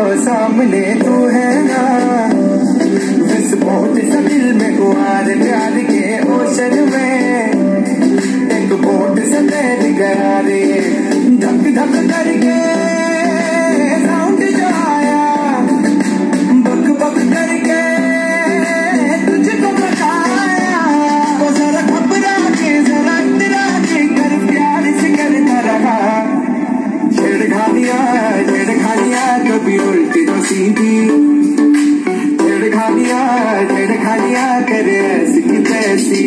सामने तू है ना, विस्फोट सा दिल में गुआर प्यार के ओशन में, एक बोट सा तैर गया रे, धक धक करके साउंड जो आया, बक बक करके तुझको बताया, वो जरा घबरा के जरा इतरा के कर प्यार से करता रहा, छेड़खानियां कभी उल्टी तो सीधी, छेड़खानियां करे ऐसी की तैसी,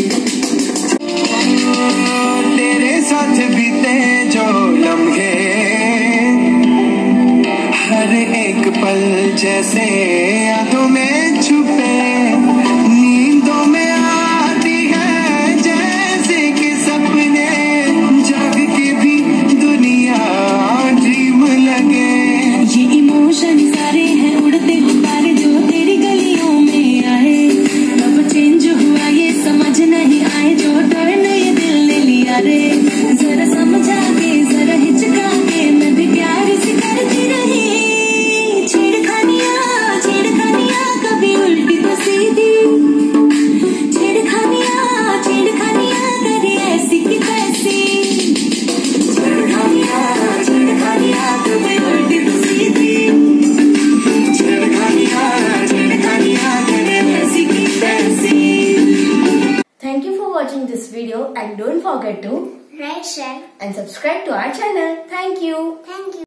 तेरे साथ बीते जो लम्हे हर एक पल जैसे यादों में छुपे, नींदों में आती है जैसे कि सपने, जग के भी दुनिया ड्रीम लगे, ये इमोशन सारे हैं उड़ते गुब्बारे जो तेरी गलियों में आए, कब चेंज हुआ ये समझ नहीं आए, जो टर्न ये दिल ने लिया रे, जरा समझा के जरा हिचका के मैं भी प्यार से करती रही, छेड़खानियां कभी उल्टी तो सीधी, छेड़खानियां करे ऐसी की तैसी, छेड़खानियां कभी उल्टी तो सीधी, Thank you for watching this video and don't forget to like, share and subscribe to our channel. Thank you. Thank you.